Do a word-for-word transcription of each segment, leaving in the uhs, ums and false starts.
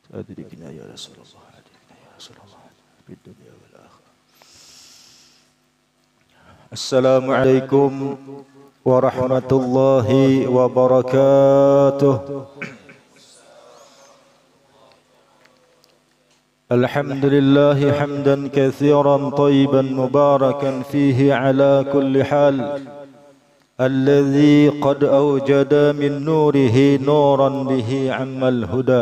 أدركنا يا رسول الله أدركنا يا رسول الله في الدنيا والآخرة. السلام عليكم ورحمة الله وبركاته. الحمد لله حمدا كثيرا طيبا مباركا فيه على كل حال، الذي قد أوجد من نوره نورا به عم الهدى.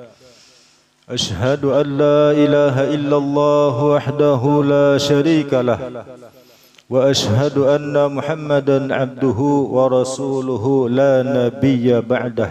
أشهد أن لا إله إلا الله وحده لا شريك له، وأشهد أن محمدا عبده ورسوله لا نبي بعده.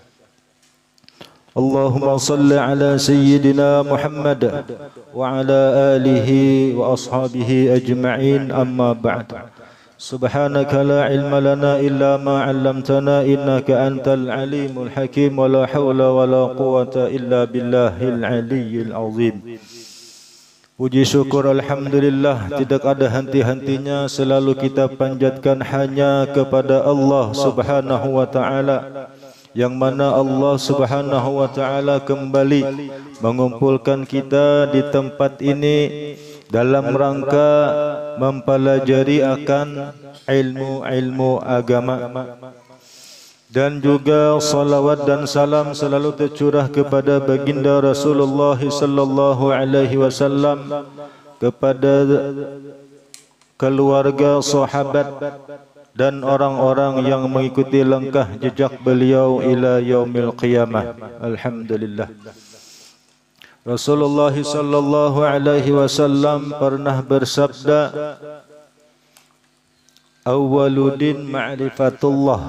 اللهم صل على سيدنا محمد وعلى آله وأصحابه أجمعين، أما بعد. سبحانك لا علم لنا إلا ما علمتنا إنك أنت العليم الحكيم، ولا حول ولا قوة إلا بالله العلي العظيم. Puji syukur alhamdulillah, tidak ada henti-hentinya, selalu kita panjatkan hanya kepada Allah Subhanahu wa taala, yang mana Allah Subhanahu wa taala kembali mengumpulkan kita di tempat ini dalam rangka mempelajari akan ilmu-ilmu agama. Dan juga salawat dan salam selalu tercurah kepada baginda Rasulullah sallallahu alaihi wasallam, kepada keluarga, sahabat dan orang-orang yang mengikuti langkah jejak beliau ila yaumil qiyamah. Alhamdulillah. Rasulullah sallallahu alaihi wasallam pernah bersabda, awwaludin ma'rifatullah.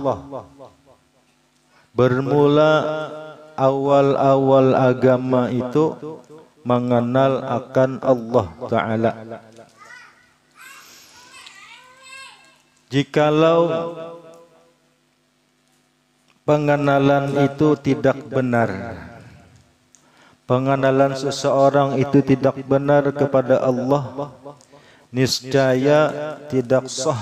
Bermula awal-awal agama itu mengenal akan Allah Ta'ala. Jikalau pengenalan itu tidak benar, pengenalan seseorang itu tidak benar kepada Allah, niscaya tidak sah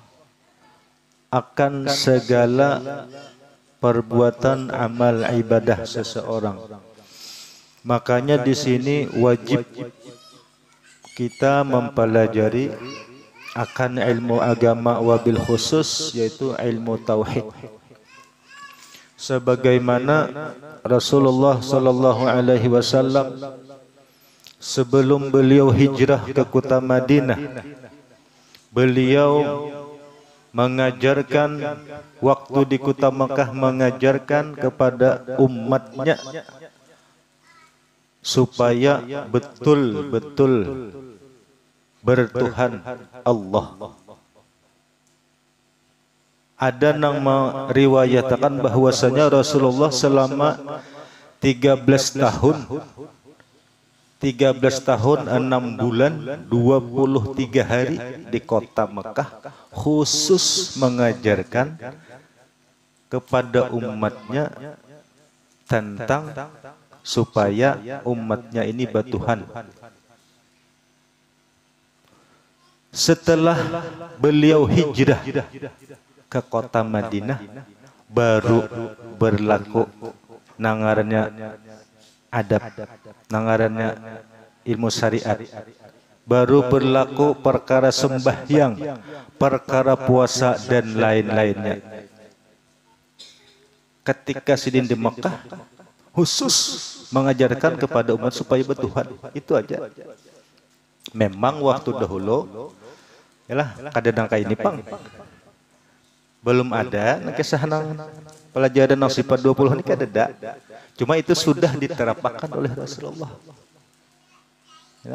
akan segala perbuatan amal ibadah seseorang. Makanya di sini wajib kita mempelajari akan ilmu agama, wabil khusus yaitu ilmu tauhid. Sebagaimana Rasulullah sallallahu alaihi wasallam sebelum beliau hijrah ke kota Madinah, beliau mengajarkan waktu di kota Mekah, mengajarkan kepada umatnya supaya betul-betul bertuhan Allah. Ada yang meriwayatkan bahwasanya Rasulullah selama tiga belas tahun tiga belas tahun enam bulan dua puluh tiga hari di kota Mekah khusus mengajarkan kepada umatnya tentang supaya umatnya ini bertuhan. Setelah beliau hijrah ke kota Madinah, baru berlaku nangarannya adab, nangarannya ilmu syariat, baru berlaku perkara sembahyang, perkara puasa dan lain-lainnya. Ketika sidin di Mekah khusus mengajarkan kepada umat supaya bertuhan, itu aja. Memang waktu dahulu yalah kadang kayak ini pang belum ada kisah nang pelajaran nang sifat dua puluh ini kada. Cuma itu sudah diterapkan oleh Rasulullah. Ya.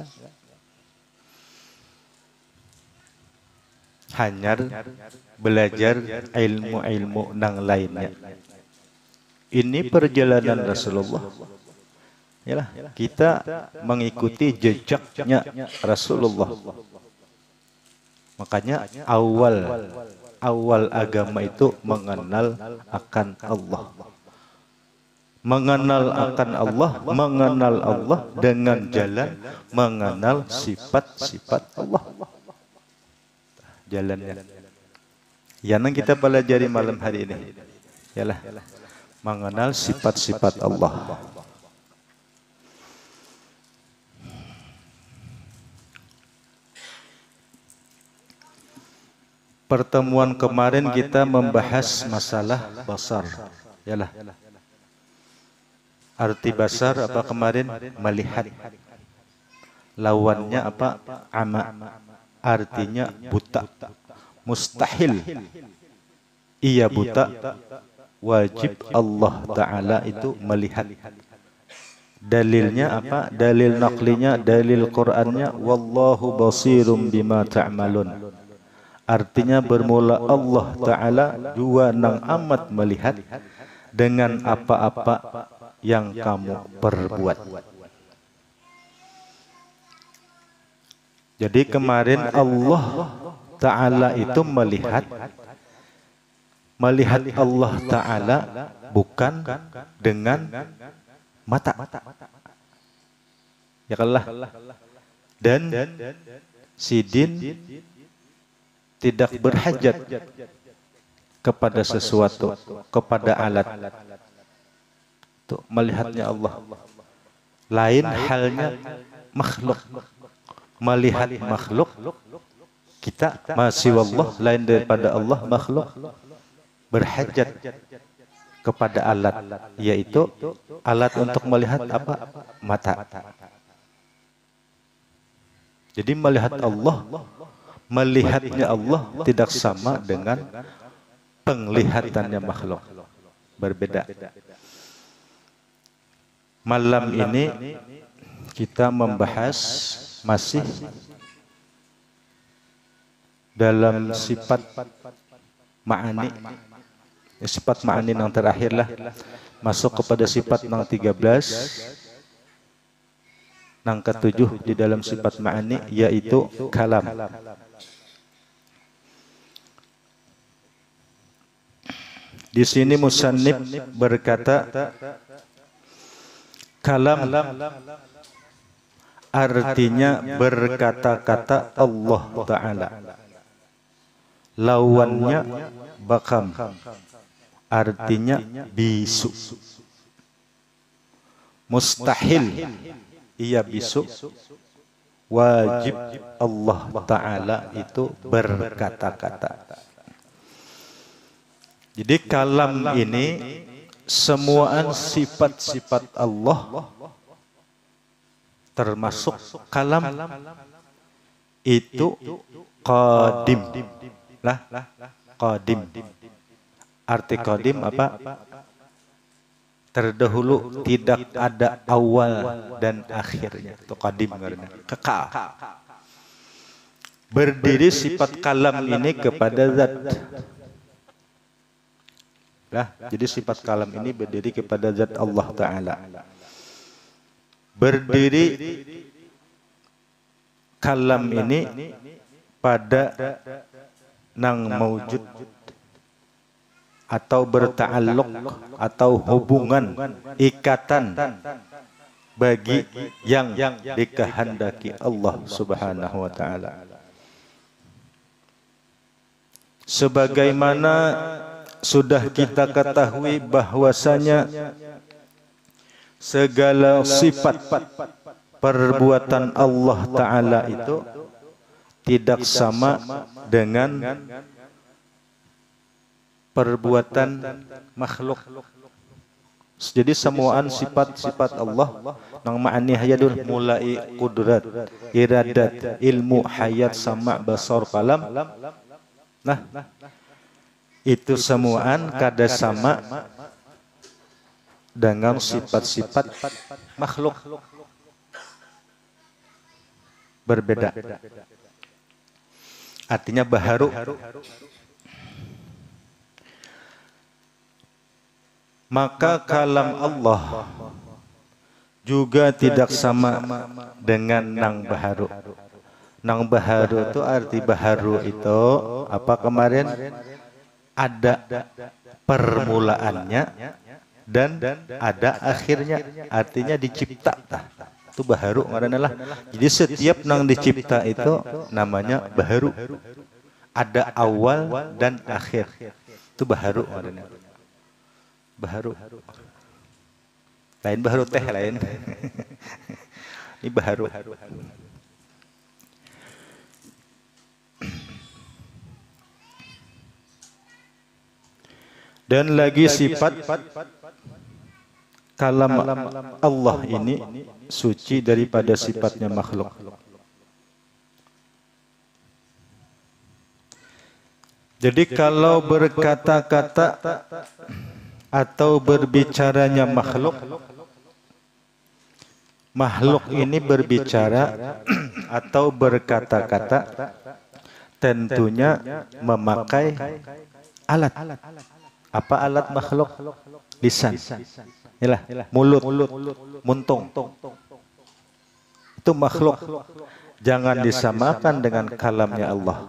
Hanya belajar ilmu-ilmu nang lainnya. Ini perjalanan Rasulullah. Yalah, kita mengikuti jejaknya Rasulullah. Makanya awal awal agama itu mengenal akan Allah. Mengenal akan Allah, mengenal Allah dengan jalan mengenal sifat-sifat Allah. Jalannya. Yang kita pelajari malam hari ini, yalah, mengenal sifat-sifat Allah. Pertemuan kemarin kita membahas masalah basar. Yalah. Arti basar apa kemarin? Melihat. Lawannya apa? Ama. Artinya buta. Mustahil. Ia buta. Wajib Allah Ta'ala itu melihat. Dalilnya apa? Dalil naqlinya, dalil Qur'annya, wallahu basirum bima ta'malun. Artinya bermula Allah Ta'ala juga nang amat melihat dengan apa-apa yang kamu perbuat. Jadi kemarin Allah Ta'ala itu melihat, melihat Allah Ta'ala bukan dengan mata. Ya kalah. Dan sidin tidak berhajat kepada sesuatu, kepada alat. Tuh, melihatnya Allah. Lain halnya makhluk. Melihat makhluk, kita masih Allah, lain daripada Allah, makhluk berhajat kepada alat, yaitu alat untuk melihat apa? Mata. Jadi melihat Allah, melihatnya Allah tidak sama dengan penglihatannya makhluk. Berbeda. Malam ini kita membahas masih dalam sifat ma'ani. Sifat ma'ani yang terakhir lah. Masuk kepada sifat yang tiga belas. Yang ketujuh di dalam sifat ma'ani, yaitu kalam. Di sini musannif berkata, kalam artinya berkata-kata Allah Ta'ala. Lawannya bakam, artinya bisu. Mustahil, ia bisu. Wajib Allah Ta'ala itu berkata-kata. Jadi kalam ini semuaan sifat-sifat Allah termasuk kalam itu qadim. Lah, qadim. Arti qadim apa? Terdahulu, tidak ada awal dan akhirnya. Itu qadim karena kekal. Berdiri sifat kalam ini kepada zat. Lah, jadi sifat kalam ini berdiri kepada zat Allah Ta'ala. Berdiri kalam ini pada nang maujud atau berta'alluq atau hubungan ikatan bagi yang dikehendaki Allah Subhanahu wa Ta'ala. Sebagaimana sudah kita ketahui bahwasanya segala sifat perbuatan Allah Ta'ala itu tidak sama dengan perbuatan makhluk. Jadi semuaan sifat-sifat Allah nang ma'ani hayadun mulai kudrat, iradat, ilmu, hayat, sama, basar, kalam. Nah, itu semuaan kada sama dengan sifat-sifat makhluk. Berbeda. Artinya baharu. Maka kalam Allah juga tidak sama dengan nang baharu. Nang baharu itu arti baharu itu apa kemarin? Ada permulaannya dan ada akhirnya, artinya dicipta. Itu baharu ngaranna lah. Jadi setiap nang dicipta itu namanya baharu. Ada awal dan akhir. Itu baharu ngaranna. Baharu. Lain baharu teh lain. Ini baharu. Dan lagi sifat kalam Allah ini suci daripada sifatnya makhluk. Jadi kalau berkata-kata atau berbicaranya makhluk, makhluk ini berbicara atau berkata-kata tentunya memakai alat. Apa alat makhluk? Lisan. Yalah, mulut, muntung. Itu makhluk. Jangan disamakan dengan kalamnya Allah.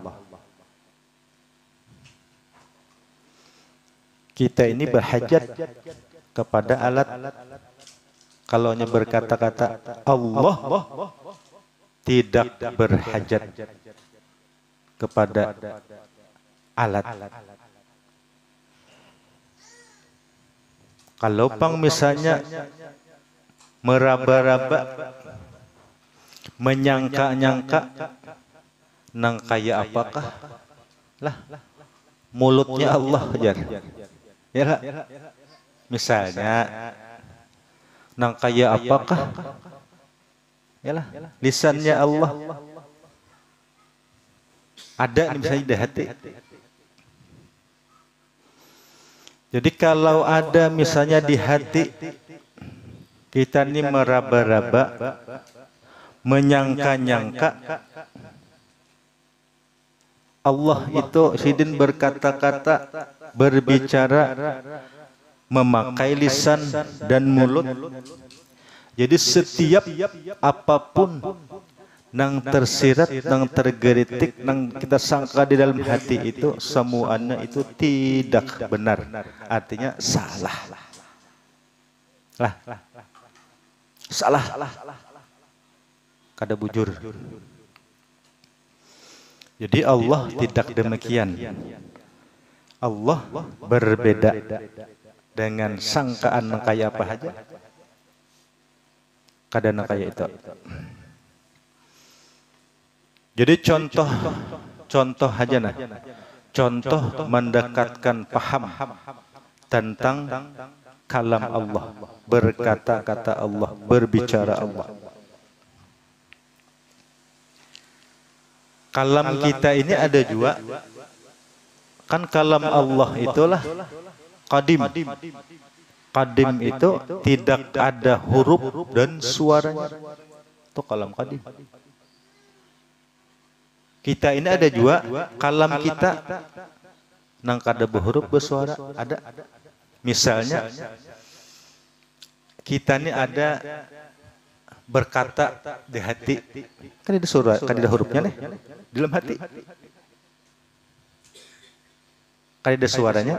Kita ini berhajat kepada alat. Kalau hanya berkata-kata Allah tidak berhajat kepada alat. Kalau pang misalnya meraba-raba, menyangka-nyangka, nang kaya apakah? Lah, mulutnya Allah jar. Ya lah. Misalnya, nang kaya apakah? Ya lah, lisannya Allah. Ada misalnya di hati. Jadi kalau ada misalnya di hati kita ini meraba-raba, menyangka-nyangka Allah itu sidin berkata-kata, berbicara, memakai lisan dan mulut. Jadi setiap apapun nang tersirat, nang tergeritik, nang kita sangka di dalam hati itu semuanya itu tidak benar. Artinya salah. Lah. Salah. Kada bujur. Jadi Allah tidak demikian. Allah berbeda dengan sangkaan nang kaya apa aja. Kada nang kaya itu. Jadi contoh, contoh aja nah, contoh mendekatkan paham tentang kalam Allah, berkata-kata Allah, berbicara Allah. Kalam kita ini ada juga, kan kalam Allah itulah qadim. Qadim itu tidak ada huruf dan suaranya. Itu kalam qadim. Kita ini ada juga kalam kita nang kada berhuruf bersuara ada. Misalnya kita ini ada berkata di hati, kan ada suara, kan ada hurufnya nih di dalam hati, kan ada suaranya.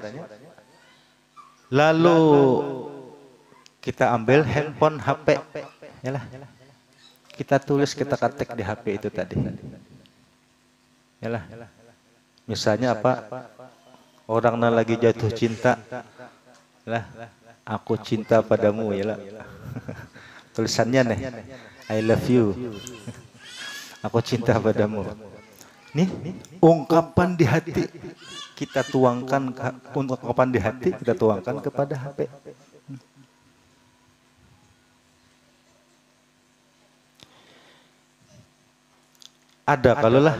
Lalu kita ambil handphone H P, yalah, kita tulis, kita ketik di H P itu tadi. Yalah. Misalnya apa? Orang yang lagi jatuh cinta. Lah, aku cinta padamu, yalah. Tulisannya nih, I love you. Aku cinta padamu. Nih, ungkapan di hati kita tuangkan, ungkapan di hati kita tuangkan kepada H P. Ada kalau lah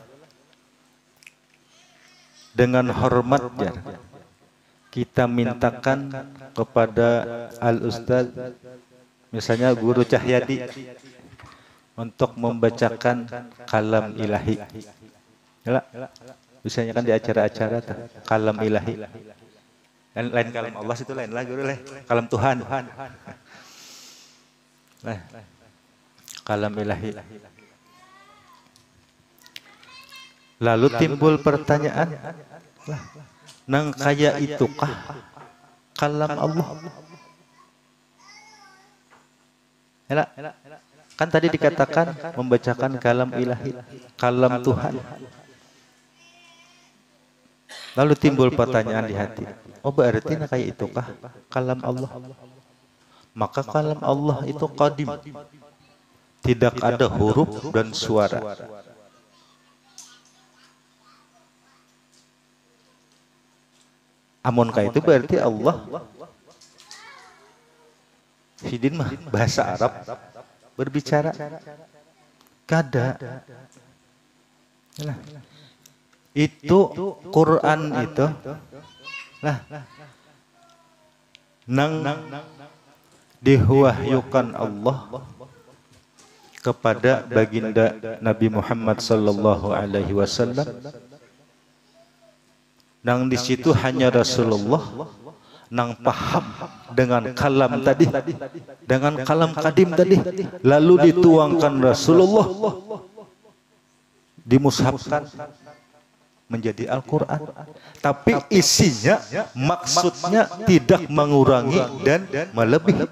dengan hormatnya kita mintakan kepada Al-Ustaz, misalnya Guru Cahyadi, untuk membacakan kalam ilahi. Yalah, misalnya kan di acara-acara kalam ilahi. Lain, lain kalam Allah itu lain lah, Guru lah. Kalam Tuhan. Nah, kalam ilahi. Lalu timbul pertanyaan, lah, nang kaya itukah kalam Allah? Yalah, kan tadi dikatakan membacakan kalam ilahi, kalam Tuhan. Lalu timbul pertanyaan di hati, oh berarti nang kaya itukah kalam Allah? Maka kalam Allah itu qadim, tidak ada huruf dan suara. Amunka itu berarti Allah. Sidin mah bahasa Arab berbicara. Kada. Nah, itu Quran itu lah nang diwahyukan Allah kepada baginda Nabi Muhammad sallallahu alaihi wasallam. Nang di situ hanya Rasulullah nang paham dengan kalam tadi, dengan kalam kadim tadi, lalu dituangkan Rasulullah, dimushafkan menjadi Al-Quran. Tapi isinya, maksudnya tidak mengurangi dan melebihi.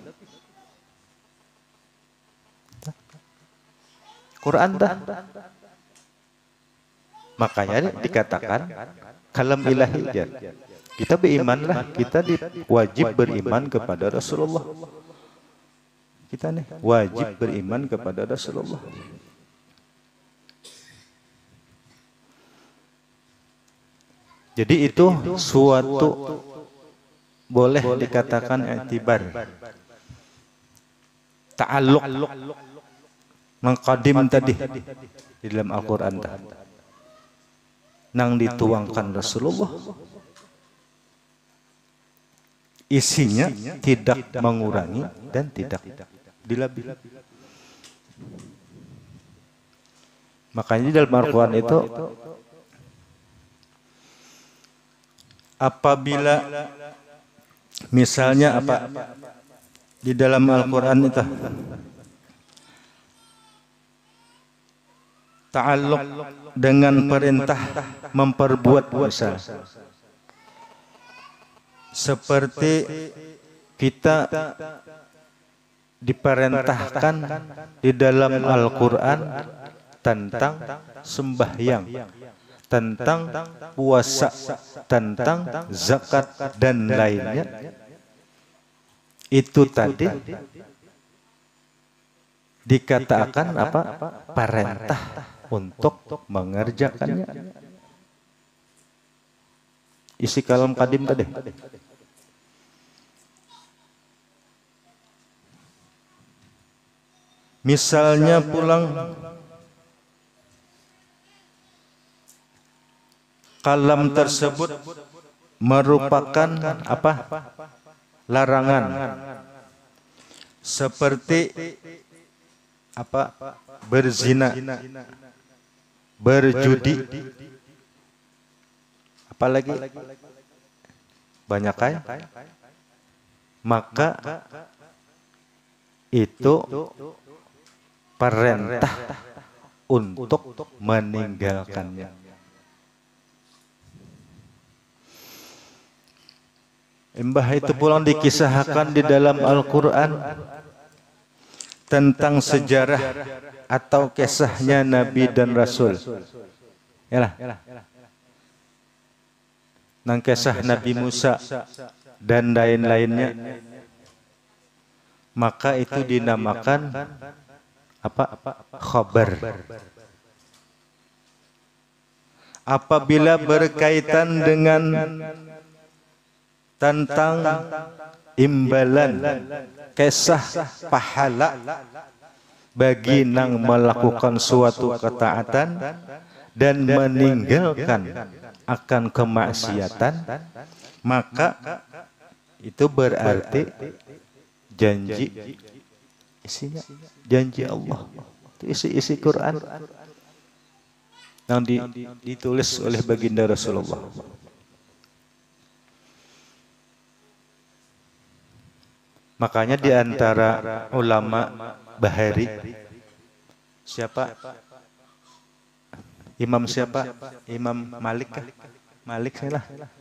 Quran dah. Makanya dikatakan kalam ilahi. Kita berimanlah, kita wajib beriman kepada Rasulullah. Kita nih wajib beriman kepada Rasulullah. Jadi itu suatu boleh dikatakan i'tibar, ta'alluq, mengqadim tadi di dalam Al-Quran nang dituangkan Rasulullah, isinya tidak mengurangi dan tidak dilebihi. Makanya di dalam Al-Quran itu apabila misalnya apa di dalam Al-Quran itu ta'alluq dengan perintah memperbuat misal, seperti kita diperintahkan di dalam Al-Quran tentang sembahyang, tentang puasa, tentang zakat dan lainnya. Itu tadi dikatakan apa? Perintah untuk mengerjakannya. Isi kalam kadim tadi. Misalnya pulang kalam tersebut merupakan apa? Larangan. Seperti apa? Berzina, berjudi, apalagi banyak kaya. Maka itu perintah untuk meninggalkannya. Embah itu pulang dikisahkan di dalam Al-Quran tentang sejarah atau kisahnya Nabi dan Rasul. Yalah. Nang kisah Nabi Musa dan lain-lainnya. Maka itu dinamakan apa? Khabar. Apabila berkaitan dengan tentang imbalan, kisah pahala bagi nang melakukan suatu ketaatan dan meninggalkan akan kemaksiatan, maka itu berarti janji, isinya janji Allah. Itu isi-isi Quran yang di, ditulis oleh baginda Rasulullah. Makanya di antara ulama Bahari, siapa? Imam siapa? Imam Malik kah? Malik salah.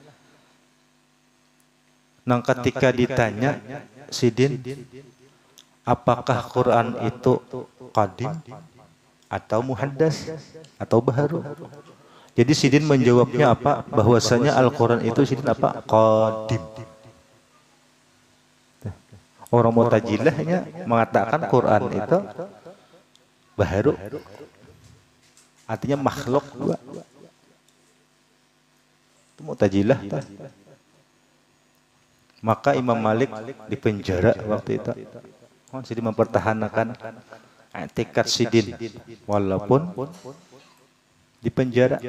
Nang ketika ditanya Sidin, apakah Quran itu qadim atau muhaddas atau baharu? Jadi Sidin menjawabnya apa? Bahwasanya Al-Quran itu Sidin apa? Qadim. Orang Mu'tazilahnya mengatakan Quran itu baharu, artinya makhluk. Itu Mu'tazilah. Maka Imam Malik dipenjara waktu itu. Jadi mempertahankan i'tikad sidin walaupun dipenjara.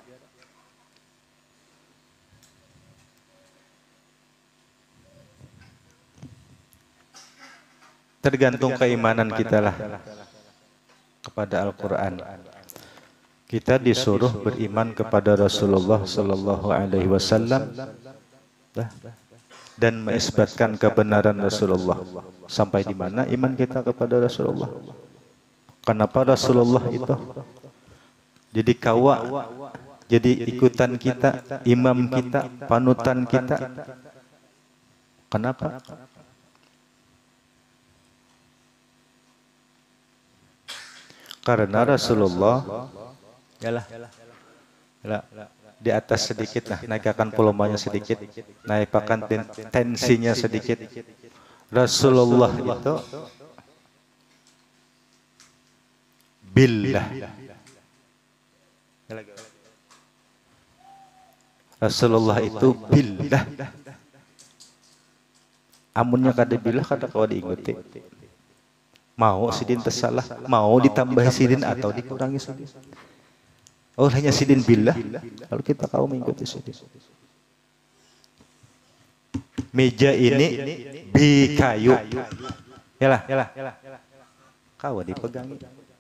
Tergantung keimanan kita lah kepada Al-Quran. Kita disuruh beriman kepada Rasulullah Sallallahu Alaihi Wasallam dan mengisbatkan kebenaran Rasulullah. Sampai di mana iman kita kepada Rasulullah? Kenapa Rasulullah itu jadi kawa, jadi ikutan kita, imam kita, panutan kita? Kenapa? Karena Rasulullah yalah, yalah, di atas sedikit lah, naikkan volumenya sedikit, naikkan ten, tensinya sedikit. Rasulullah itu billah. Rasulullah itu billah. Amunnya kada billah kada kau diikuti. Mau sidin tersalah, mau ditambah sidin atau dikurangi sidin. Oh hanya sidin billah, lalu kita kau mengikuti sidin. Meja ini bi kayu, yalah, kau dipegangi.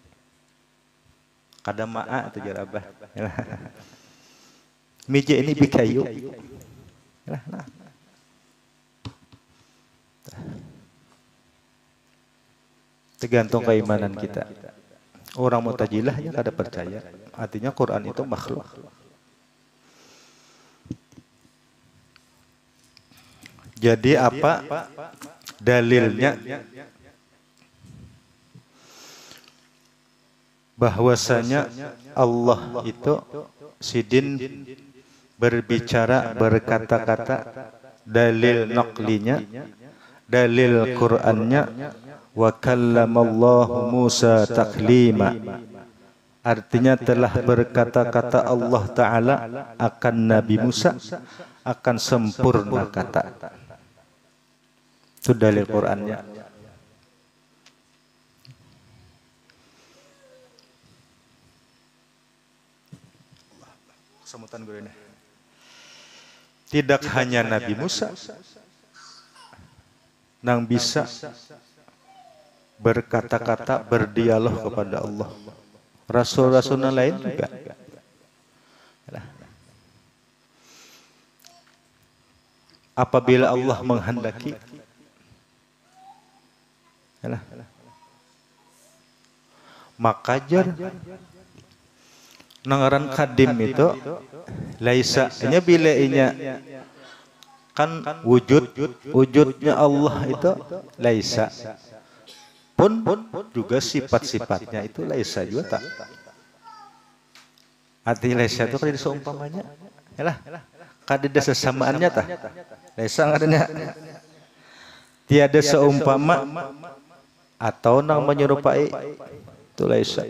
Kada maa atau jarabah, yalah. Meja ini bi kayu, yalah, nah. Tergantung keimanan kita. Orang Mu'tazilah ya kada percaya. Artinya Quran itu makhluk. Jadi apa dalilnya bahwasanya Allah itu sidin berbicara, berkata-kata, dalil naqlinya, dalil Qur'annya, wa kallamallahu Musa taklima, artinya telah berkata-kata Allah Ta'ala akan Nabi Musa akan sempurna kata. Itu dalil Qur'annya. Semutan gue ini. Tidak hanya Nabi Musa nang bisa berkata-kata, berdialog kepada Allah. Rasul-rasul lain juga. Apabila Allah menghendaki, maka jar nangaran kadim itu laisa, nya bila inya kan wujud, wujudnya Allah itu laisa. Pun juga sifat-sifatnya itu laisa juga tak. Arti laisa itu kada seumpamanya. Yalah, kada ada sesamaannya tah. Laisa ngadanya. Tiada seumpama atau nang menyerupai itu laisa.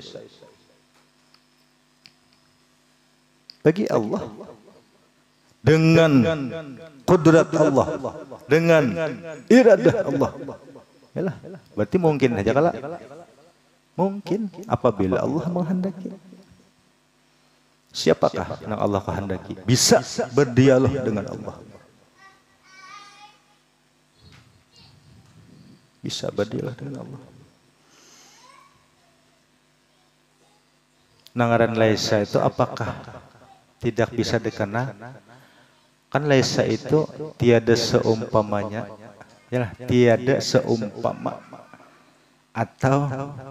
Bagi Allah dengan kudrat Allah, dengan iradah Allah. Yalah, berarti mungkin saja kala. Mungkin apabila Allah menghendaki. Siapakah yang Allah kehendaki bisa berdialog dengan Allah? Bisa berdialog dengan Allah. Nangaran laisa itu apakah tidak bisa dikena? Kan laisa itu tiada seumpamanya. Yalah, tiada seumpama atau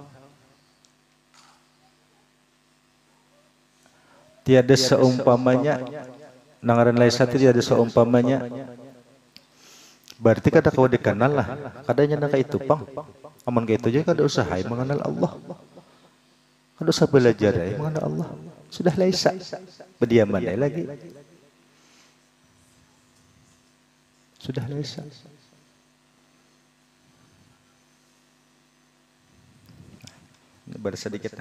tiada seumpamanya. Nangaran laisa itu tiada seumpamanya. Berarti kada kau dikenal lah. Kadanya nak itu pang. Aman kayak itu aja kada usah hai mengenal Allah. Kada usah belajar hai mengenal Allah. Sudah laisa. Berdiaman lagi. Sudah laisa. Baru sedikit.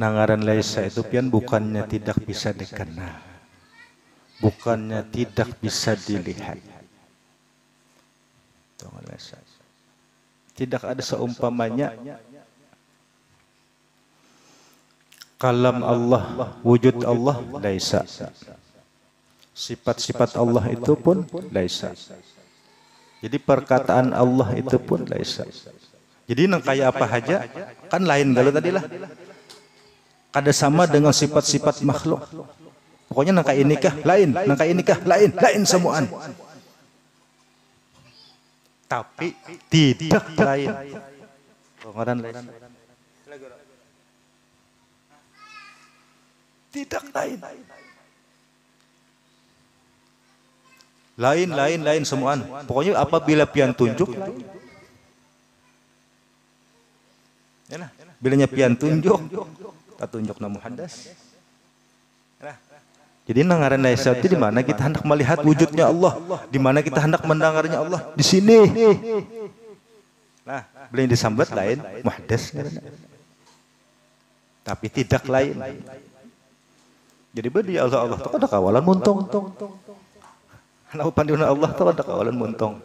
Nangaran laisa itu pian bukannya tidak bisa dikenal, bukannya tidak bisa dilihat. Tidak ada seumpamanya kalam Allah, wujud Allah laisa. Sifat-sifat Allah itu pun laisa. Jadi perkataan Allah itu pun laisa. Jadi nang kayak apa aja kan lain kalau tadi lah. Kada sama dengan sifat-sifat makhluk. Pokoknya nang kayak ini kah lain, nang kayak ini kah lain, lain semuaan. Tapi tidak lain. Pengaran lain. Tidak lain. Lain, lain, lain semuaan. Pokoknya apabila pian tunjuk, bilanya pian tunjuk, tak tunjuk na muhaddas. Jadi nangaran laisa itu di mana kita hendak melihat wujudnya Allah, di mana kita hendak mendengarnya Allah, di sini. Nah, beliau disambat lain muhaddas. Tapi tidak lain. Jadi bedi Allah Allah itu ada kawalan muntung. Kalau panduan Allah itu ada kawalan muntung.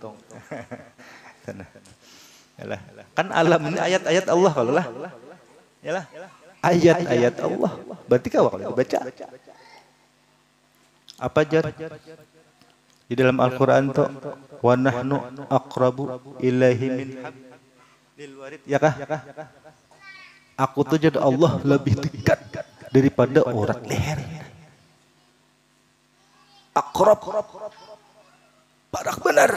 Kan alam ini ayat-ayat Allah kalau lah. Yalah. Ayat-ayat Allah. Berarti kau kalau baca. Apa jar? Di dalam Al-Qur'an tuh wa nahnu aqrabu ilaihi min hablil warid. Ya kah? Aku tuh jadi Allah lebih dekat daripada urat leher. Aqrab. Parak benar.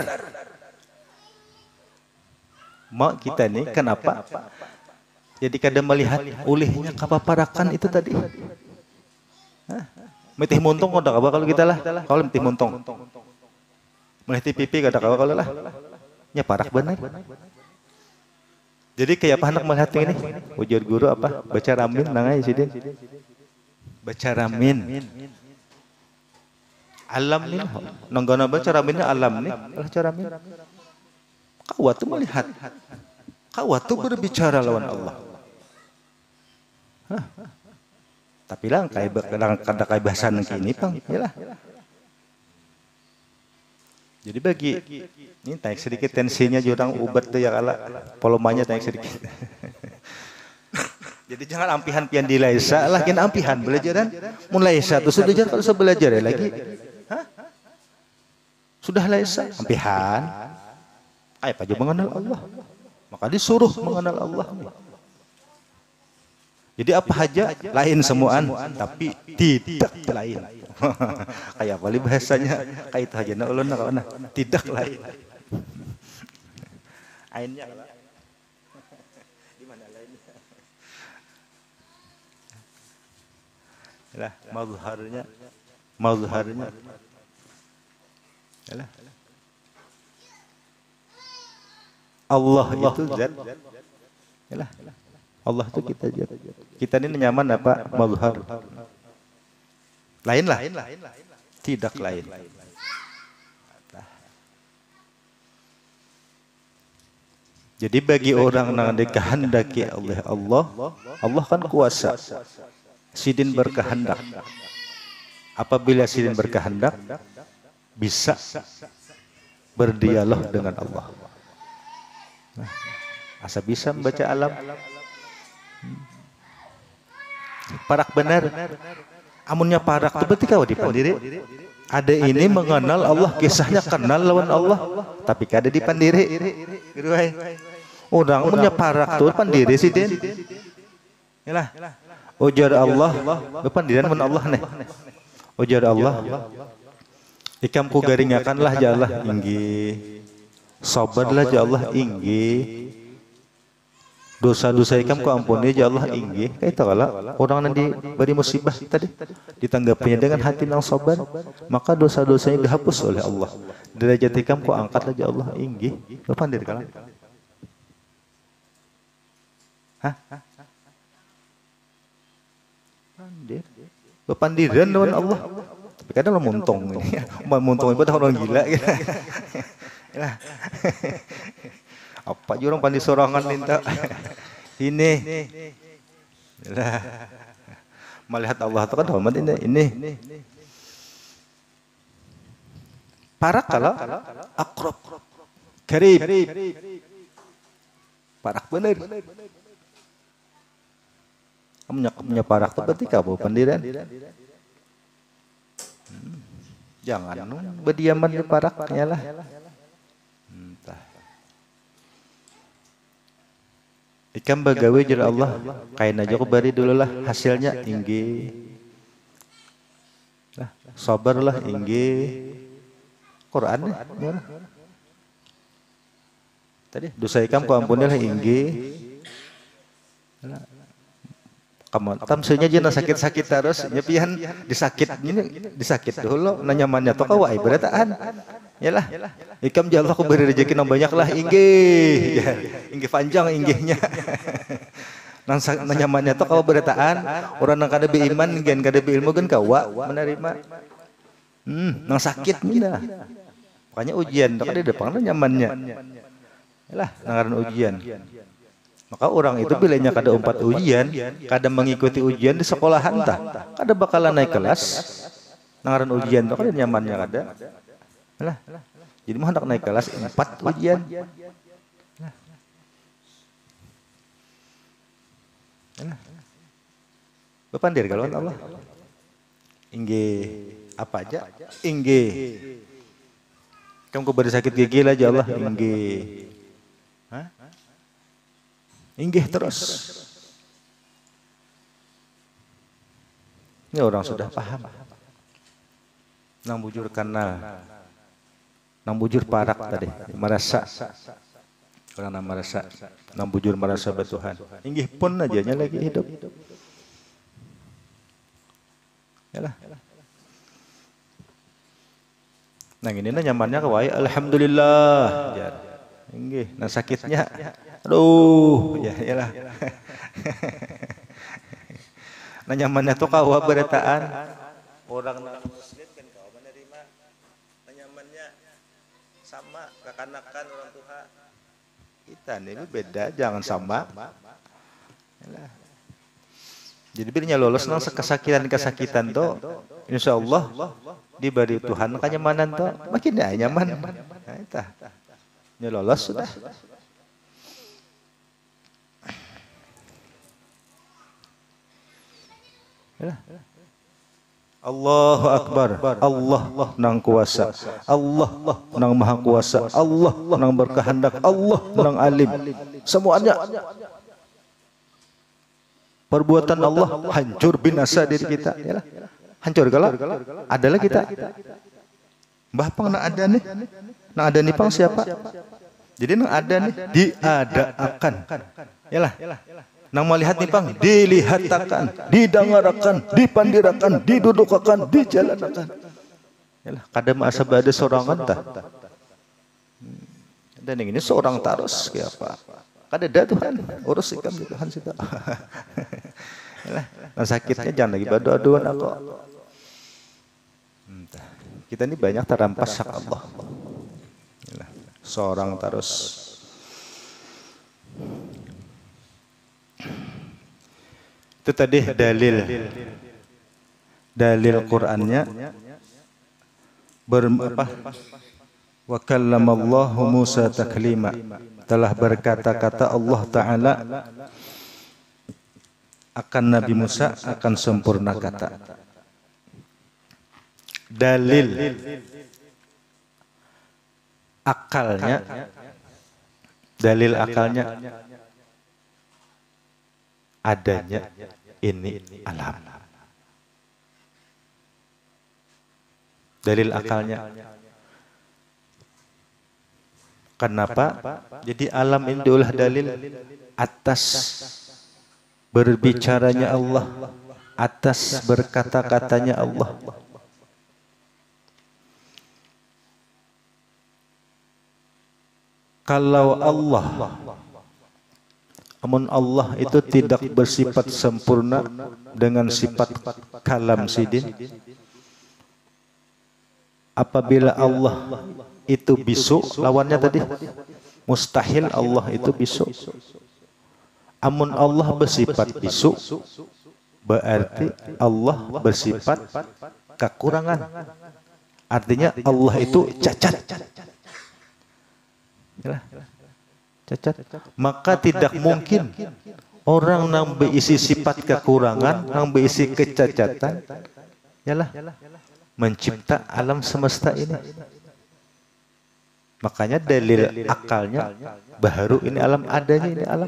Mak kita nih kenapa? Jadi kadang melihat ulihnya kapaparakan itu tadi. Hah? Metih muntung kada kabar kalau kita lah. Kalau metih muntung. Melih pipi kada kabar kalau lah. Nya parak benar. Jadi kayak apa hendak melihat ini? Ujar guru apa? Baca ramin nangai sidin. Baca ramin. Alam nih. Nanggana baca raminnya alam nih. Baca ramin. Kau tuh melihat. Kau tuh berbicara lawan Allah. Hah? Tapi lah kayak kada kayak bahasan kini pang, yalah. Jadi bagi ini tarik sedikit tensinya jurang ubat tuh ya kala polomanya tarik sedikit. Jadi jangan ampihan-pian di laisa lah, kena ampihan belajaran. Mun laisa tuh sudah belajar kalau belajar ya lagi. Hah? Sudah laisa ampihan. Ay apa juga mengenal Allah. Maka disuruh mengenal Allah. Jadi apa aja lain semuaan, tapi tidak lain. Kayak apa bahasanya? Kayak itu aja. Nah ulun nak tidak lain. Ainnya di mana lainnya? Lah mazharnya, mazharnya. Yalah. Allah itu zat. Yalah. Allah itu kita zat. Kita ini nyaman apa? Mazhar. Lain lah. Tidak lain. Jadi bagi orang yang dikehendaki oleh Allah, Allah kan kuasa. Sidin berkehendak. Apabila sidin berkehendak, bisa berdialog dengan Allah. Nah, asa bisa membaca alam. Parak benar. Amunnya parak itu berarti kau dipandiri. Ada ini mengenal Allah, kisahnya kenal lawan Allah, tapi kada dipandiri. Orang amunnya parak tuh pandiri sih den. Yalah. Ujar Allah, berpandiran mun Allah nih. Ujar Allah. Ikam ku garingakanlah ya Allah inggi. Sabarlah ya Allah inggi. Dosa-dosa ikam ku ampuni ya Allah inggi. Kayak itu kala orang nanti beri musibah tadi ditanggapinya dengan hati yang sabar, maka dosa-dosanya dihapus oleh Allah. Derajat ikam ku angkatlah ya Allah inggi. Berpandir kala. Hah? Pandir. Berpandiran lawan Allah. Tapi kadang lo muntong ini. Muntong itu orang gila gitu. Apa jurang pandi sorangan minta ini lah Melihat Allah itu kan hormat ini. ini. Parak kalau akrab. Karib. Parak bener. Kamu punya parak itu berarti kamu pendiran. Hmm. Jangan berdiaman di paraknya lah. Entah. Ikan bagawe jera Allah, kain aja aku bari dulu lah hasilnya inggi. Lah, sabar lah inggi. Quran ya. Tadi dosa ikam ku ampunilah inggi. Kamu tamsunya jena sakit-sakit terus nyepian disakit ini disakit dulu na nyamannya to kawai berataan. Yalah. Ikam jallah ku beri rezeki nang banyak lah inggih. Ya, inggih panjang inggihnya. Nang nyamannya to kawa berataan urang nang kada beiman gen kada beilmu gen kawa menerima. Hmm, nang sakit mina. Makanya ujian to kada depan nyamannya. Yalah, nangaran ujian. Maka orang itu bilanya kada umpat ujian, kada mengikuti ujian di sekolahan tah, kada bakalan naik kelas. Nangaran ujian tuh kada nyamannya kada. Lah. Jadi mah hendak naik kelas empat ujian. Lah. Lah. Bepandir kalau Allah. Inggih apa aja? Inggih. Kamu ku beri sakit gigi lah Allah inggih. Hah? Inggih terus. Ini orang sudah paham. Nang bujur kanal, nang bujur parak tadi, merasa. Orang nang merasa, nang bujur merasa betuhan. Inggih pun aja nya lagi hidup. Yalah. Nang ini na nyamannya kawai, alhamdulillah. Inggih, nah sakitnya. Aduh, ya iyalah. Nah nyamannya tuh kawa berataan. Orang muslim kan kawa menerima. Nah nyamannya sama kekanakan orang tua. Kita ini beda, jangan sama. Yalah. Jadi birnya lolos nang kesakitan-kesakitan tuh, insya Allah diberi Tuhan kenyamanan tuh makin ya nyaman. Nah, itu. Ini lolos sudah. Allahu Akbar. Allah nang kuasa. Allah nang maha kuasa. Allah nang berkehendak. Allah nang alim. Semuanya. Perbuatan Allah hancur binasa diri kita. Yalah. Hancur kalau adalah kita. Mbah pang nak ada nih. Nak ada nih pang siapa? Jadi nang ada nih diadakan. Yalah. Nang melihat nih pang dilihatakan, didangarakan, dipandirakan, didudukakan, dijalanakan. Yalah, kada masa bada sorangan tah. Dan yang ini seorang tarus kayak apa? Kada ada Tuhan, urus ikam di Tuhan situ. Yalah, nah sakitnya jangan lagi berdoa-doa aku. Kita ini banyak terampas hak Allah. Yalah, seorang tarus. Itu tadi dalil dalil Qur'annya ber apa wa kallamallahu Musa taklima, telah berkata-kata Allah Ta'ala akan Nabi Musa akan sempurna kata. Dalil akalnya dalil akalnya adanya ini alam. Dalil akalnya. Kenapa? Jadi alam ini diulah dalil atas berbicaranya Allah, atas berkata-katanya Allah. Kalau Allah Amun Allah itu tidak bersifat sempurna dengan sifat kalam sidin. Apabila Allah itu bisu, lawannya tadi mustahil Allah itu bisu. Amun Allah bersifat bisu, berarti Allah bersifat kekurangan. Artinya Allah itu cacat. Cacat. Maka tidak mungkin orang yang berisi sifat kekurangan, yang berisi kecacatan, yalah mencipta alam semesta ini. Makanya dalil akalnya baru ini alam adanya ini alam.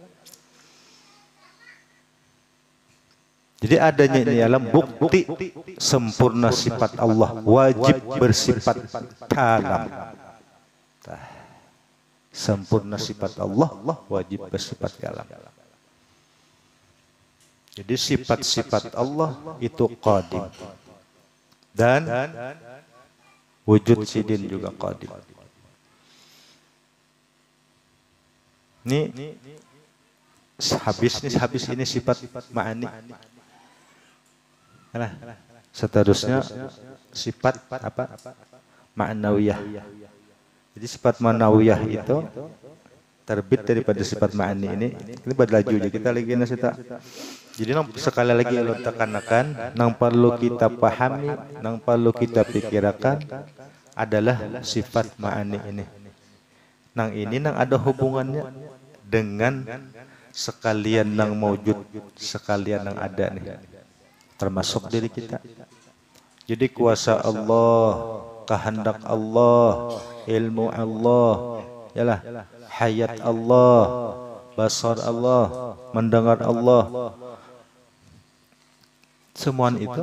Jadi adanya ini alam bukti sempurna sifat Allah, wajib bersifat kalam. Sempurna sifat Allah, wajib bersifat kalam. Jadi sifat-sifat Allah itu qadim. Dan wujud sidin juga qadim. Ini habis nih habis ini sifat ma'ani. Nah, seterusnya sifat apa? Ma'nawiyah. Jadi sifat ma'nawiyah itu terbit daripada sifat ma'ani ini. Ini berlaju aja kita lagi nasita. Jadi sekali lagi lo tekankan, yang perlu kita pahami, yang perlu kita pikirkan adalah sifat ma'ani ini. Nang ini nang ada hubungannya dengan sekalian nang mewujud, sekalian nang ada nih, termasuk diri kita. Jadi kuasa Allah, kehendak Allah, ilmu Allah, yalah, hayat Allah, basar Allah, mendengar Allah, semua itu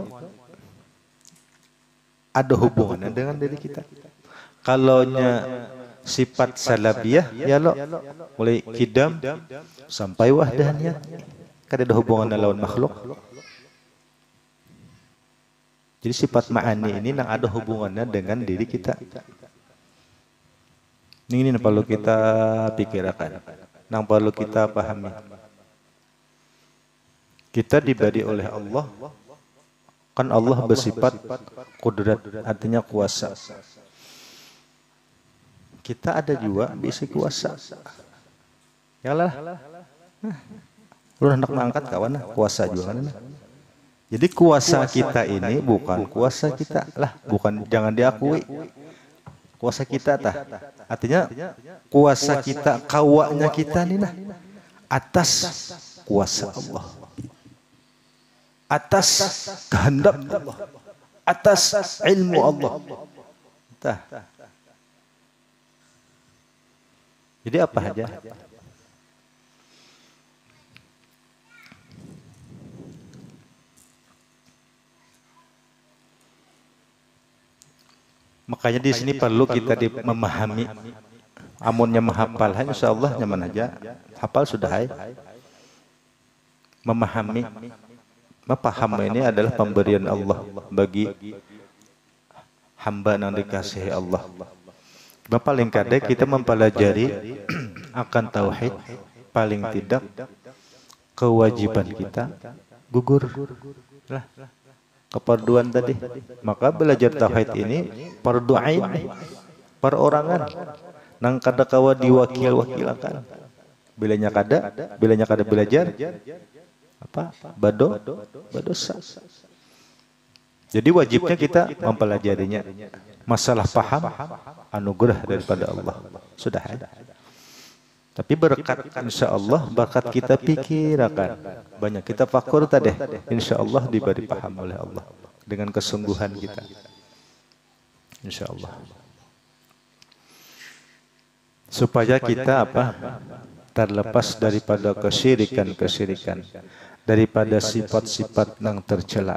ada hubungannya dengan diri kita. Kalaunya sifat salabiyah, ya lo mulai kidam sampai wahdaniyah, kan ada hubungan lawan makhluk. Jadi sifat ma'ani ini yang ada hubungannya dengan diri kita. Ini yang perlu kita pikirkan, yang perlu kita pahami. Kita diberi oleh Allah, kan Allah bersifat kudrat, artinya kuasa. Kita ada juga bisi kuasa. Yalah. Lu hendak mengangkat kawan kuasa juga kan. Jadi kuasa kita ini bukan kuasa kita lah, bukan, jangan diakui. Kuasa kita tah. Artinya kuasa kita, kawanya kita nih nah atas kuasa Allah. Atas kehendak Allah. Atas ilmu Allah. Tah. Jadi apa aja? Makanya di sini perlu kita memahami. Amunnya menghafal, insya Allah nyaman aja. Hafal sudah hai. Memahami, memaham ini adalah pemberian Allah bagi hamba yang dikasihi Allah. Paling kadang kita mempelajari akan tauhid, paling tidak kewajiban kita gugur lah keperduan tadi. Maka belajar tauhid ini fardu ain, perorangan nang kada kawa diwakil-wakilakan. Bilanya kada, bilanya kada belajar apa? Bado, badosa. Jadi wajibnya kita mempelajarinya. Masalah paham, anugerah daripada Allah. Sudah ada. Tapi berkat insya Allah, berkat kita pikirkan. Banyak kita fakur tadi. Insya Allah diberi paham oleh Allah. Dengan kesungguhan kita. Insya Allah. Supaya kita apa? Terlepas daripada kesyirikan-kesyirikan. Daripada sifat-sifat yang tercela.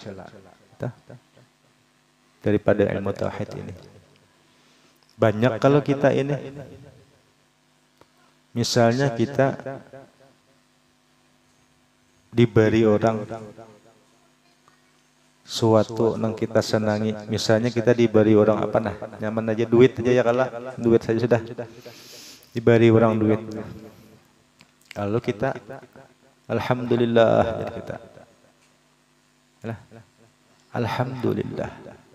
Daripada ilmu tauhid ini. Banyak kalau kita ini, misalnya kita diberi orang suatu yang kita senangi, misalnya kita diberi orang apa nah, nyaman aja duit aja ya kalah, duit saja sudah. Diberi orang duit. Lalu kita alhamdulillah ya kita. Alhamdulillah.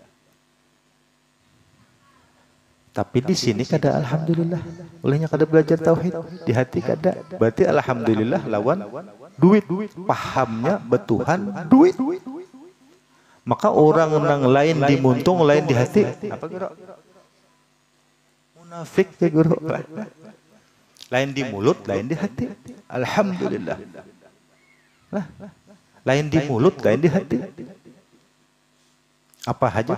Tapi di sini kada alhamdulillah. Olehnya kada belajar tauhid, di hati kada. Berarti alhamdulillah lawan duit, pahamnya betuhan duit. Maka orang yang lain di muntung, lain di hati. Apa guru? Munafik ya guru. Lain di mulut, lain di hati. Alhamdulillah. Lah, lain di mulut, lain di hati. Apa aja?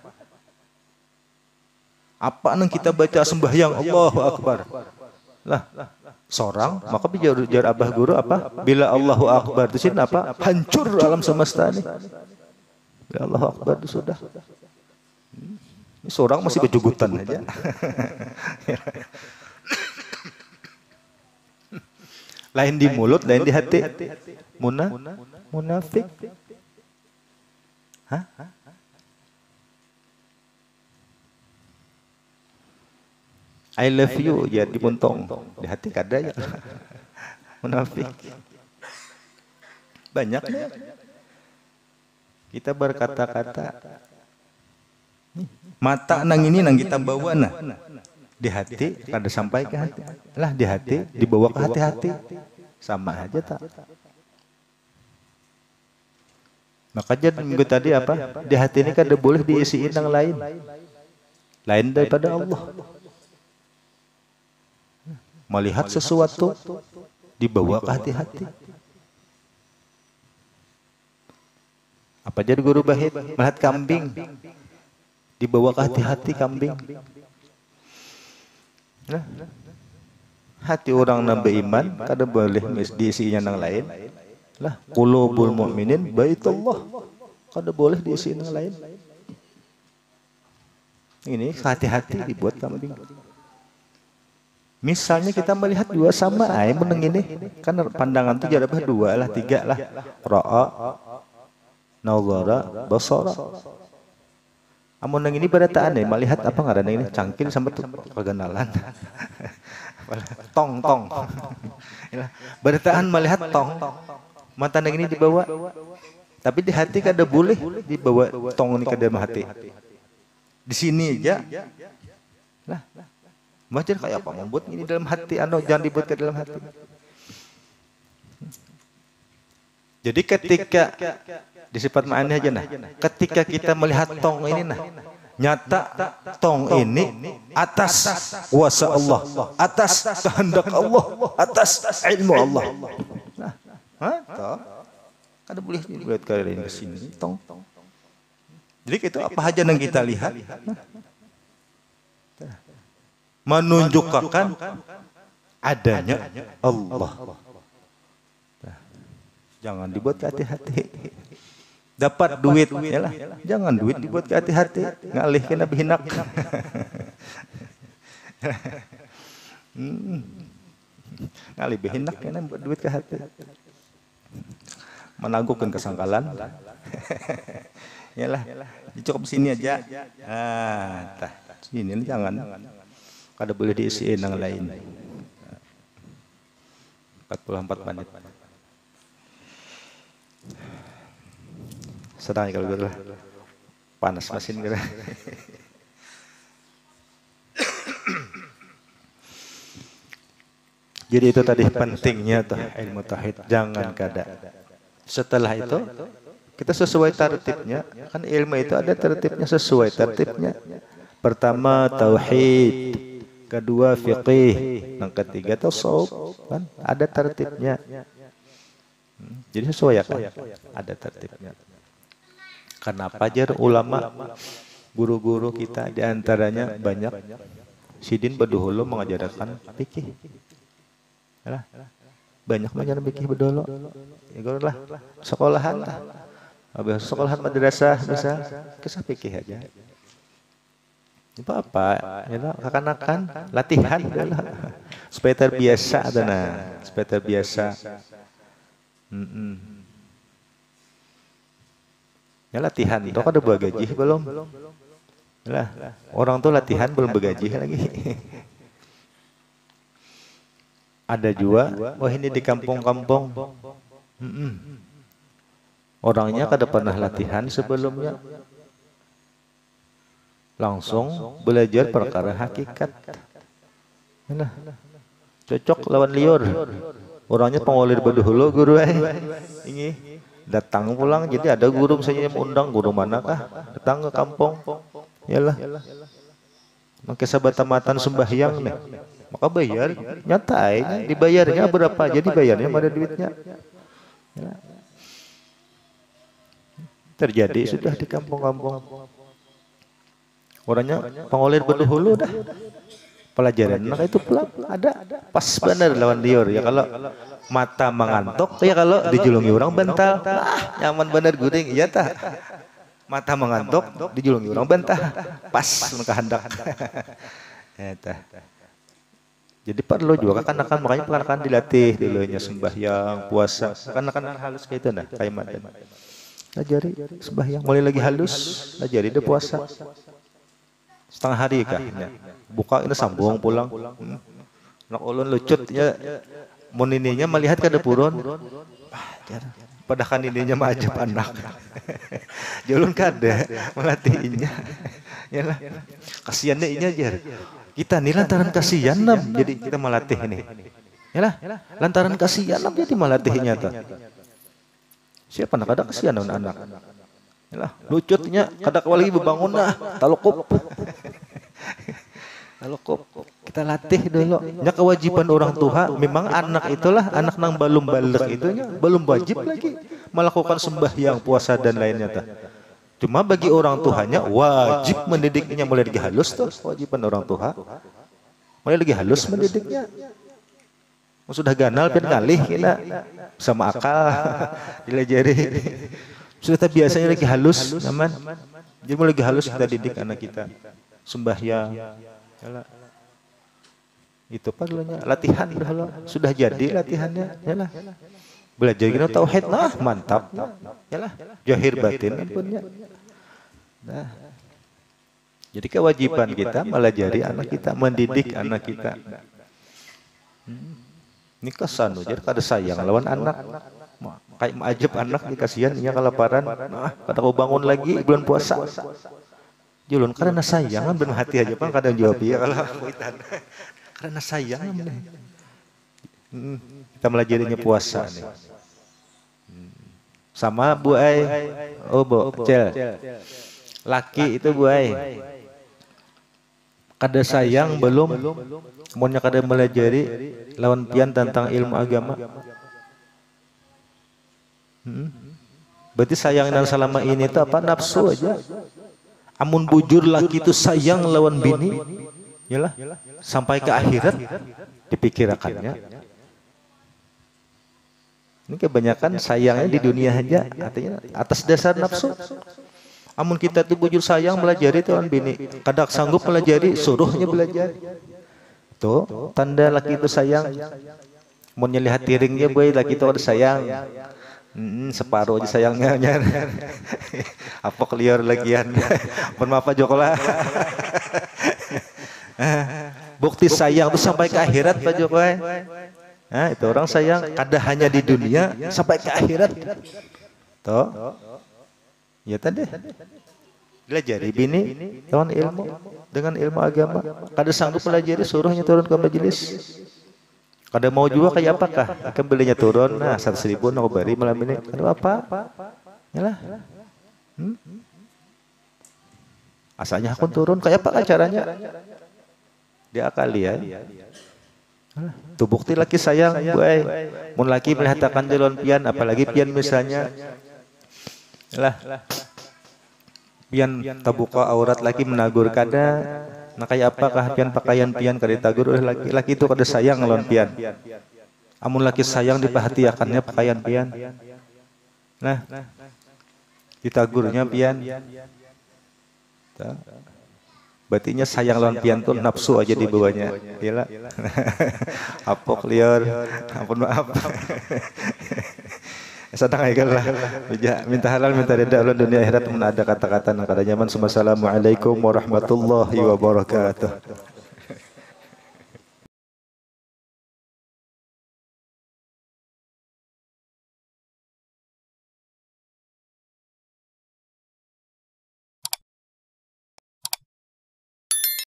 Apa yang kita baca sembahyang Allahu Akbar? Lah, seorang maka bijar jar abah guru apa? Bila Allahu Akbar itu sini apa? Hancur alam semesta ini. Bila Allahu Akbar itu sudah. Ini seorang masih kejugutan aja. Lain di mulut, lain di hati. Muna, munafik. Hah? I love you ya di muntung, di hati kada ya. Munafik. Banyak ya. Kita berkata-kata. Mata nang ini nang kita bawa nah. Di hati kada sampai ke hati. Lah di hati dibawa ke hati-hati. Sama aja tak. Maka jadi minggu tadi apa? Di hati ini kada boleh diisiin yang lain. Lain daripada Allah. Melihat sesuatu dibawa ke hati-hati. Apa jadi guru bahid? Melihat kambing dibawa ke hati-hati kambing. Nah, hati orang nambah iman kada boleh diisinya yang lain. Lah, qulubul mu'minin baitullah. Kada boleh diisiin yang lain. Ini hati-hati dibuat kambing. Misalnya kita melihat dua sama ay meneng ini kan pandangan itu jadi apa dua lah tiga lah ra'a nazara basara. Amun nang ini berataan nih melihat apa ngaranna ini cangkil sama tuh kegenalan. Tong tong. Berataan melihat tong. Mata nang ini dibawa. Tapi di hati kada boleh dibawa tong ini ke dalam hati. Di sini aja. Lah. Macam kayak apa membuat ini dalam hati, ano jangan dibuat ke dalam hati. Jadi ketika di sifat ma'ani aja nah, ketika kita melihat tong ini nah, nyata tong ini atas kuasa Allah, atas kehendak Allah, atas ilmu Allah. Nah, hah? Toh, kada boleh dibuat ke sini tong. Jadi itu apa aja yang kita lihat? Menunjukkan adanya Allah. Nah, jangan dibuat ke hati-hati. Dapat duit, yalah. Jangan duit dibuat ke hati-hati. Ngalih kena bihinak. hmm. Ngalih bihinak kena buat duit ke hati. Menangguhkan kesangkalan. Yalah, cukup sini aja. Ah, tah. Sini jangan. Kada boleh diisiin yang lain. empat puluh empat menit. Sedang kalau gitu panas mesin gitu. Jadi itu tadi pentingnya tuh ilmu tauhid, jangan kada. Setelah itu kita sesuai tertibnya, kan ilmu itu ada tertibnya sesuai tertibnya. Pertama tauhid, kedua fiqih, yang ketiga tasawuf, kan ada tertibnya. Hmm, jadi sesuai ya kan? Ada tertibnya. Kenapa jar ulama, guru-guru kita diantaranya banyak sidin berdahulu mengajarkan fikih. Yalah, banyak mengajarkan fikih berdahulu. Ya lah, sekolahan lah. Habis sekolahan madrasah bisa kisah fikih aja. Apa-apa, ya kekanakan latihan supaya terbiasa adana, supaya terbiasa. Mm -mm. Ya latihan, toh ada bergaji belum? Lah, orang tuh latihan belum bergaji lagi. Ada juga, wah ini di kampung-kampung. Mm -mm. Orangnya kada pernah latihan sebelumnya. Langsung belajar perkara hakikat. Nah, cocok lawan liur. Orangnya pengolir baduhulu guru eh. Ini datang pulang jadi ada guru misalnya yang undang guru mana kah datang ke kampung. Yalah. Maka sabatamatan sembahyang nih. Maka bayar nyata aja dibayarnya berapa jadi bayarnya pada duitnya. Yalah. Terjadi sudah di kampung-kampung. Orangnya pengolir baduhulu dah. Pelajaran maka itu pula ada pas benar lawan liur ya kalau mata mengantuk ya kalau dijulungi orang bental ah, nyaman bener guring iya tak mata mengantuk dijulungi orang bentah pas kehendak ya jadi perlu juga kan akan makanya akan dilatih dulunya sembahyang puasa kan akan halus kayak itu nah kayak madan ajari sembahyang mulai lagi halus ajari dia puasa setengah hari kah ya. Buka ini sambung pulang hmm. Nak ulun lucutnya munininya melihat kada purun padahal ininya majab anak jalun kada melatihinya yalah kasihannya ini aja kita nih lantaran kasihan nam jadi kita melatih ini yalah lantaran kasihan nam jadi melatihnya tuh siapa nak ada kasihan anak yalah lucutnya kada kawali bebangun lah talukup talukup kita latih dulu nya kewajiban orang tua memang anak itulah anak nang belum balik itunya belum wajib lagi melakukan sembahyang puasa dan lainnya ta. Cuma bagi orang tuanya wajib mendidiknya mulai lagi halus tuh kewajiban orang tua mulai lagi halus mendidiknya sudah ganal pian ngalih kita sama akal dilajari sudah biasanya lagi halus aman jadi mulai lagi halus kita didik anak kita sembahyang yalah. Itu perlunya latihan dulu sudah jadi latihannya yalah belajar kita tauhid nah mantap yalah zahir batin punnya nah jadi kewajiban kita melajari anak kita mendidik anak kita hmm. Ini kesan jadi kada sayang lawan anak kayak ajab anak dikasihan ia kelaparan nah kada kau bangun lagi bulan puasa julun karena sayang ben hati aja Bang kadang jawab ya kalau karena sayang hmm, kita melajarinya puasa nih. Hmm. Sama Bu Ai oh Bu Cel laki itu Bu Ai kada sayang belum maunya kada melajari lawan pian tentang ilmu agama hmm. Berarti sayang dan selama ini itu apa nafsu aja amun bujur laki itu sayang lawan bini yalah sampai ke akhirat dipikirkannya ini kebanyakan sayangnya di dunia aja artinya atas dasar nafsu amun kita tuh bujur sayang melajari tuan bini kadak sanggup melajari suruhnya belajar tuh tanda laki itu sayang mau lihat tiringnya boy laki itu ada sayang Hmm, separuh aja sayangnya apa keliar lagian bermapa Jokola bukti sayang itu sampai ke akhirat Pak Jokowi nah, itu orang sayang kada hanya di dunia sampai ke akhirat toh ya tadi pelajari bini lawan ilmu dengan ilmu agama kada sanggup pelajari suruhnya turun ke majelis kada mau juga kayak apakah akan belinya turun nah seratus ribu aku beri malam ini ada apa yalah hmm? Asalnya aku turun kayak apa caranya dia akali ya tuh bukti laki sayang boy mun laki melihatkan jalan pian apalagi pian misalnya lah pian terbuka aurat laki menagur kada nah kayak apakah pian pakaian pian kada ditagur oleh laki laki itu kada sayang lawan pian amun laki sayang diperhatikannya pakaian pian nah ditagurnya pian berartinya sayang lawan pian tuh nafsu aja dibawanya iyalah apok liar ampun maaf sadang aja lah minta halal minta reda Allah dunia akhirat mun ada kata-kata nak kada nyaman. Assalamualaikum warahmatullahi wabarakatuh.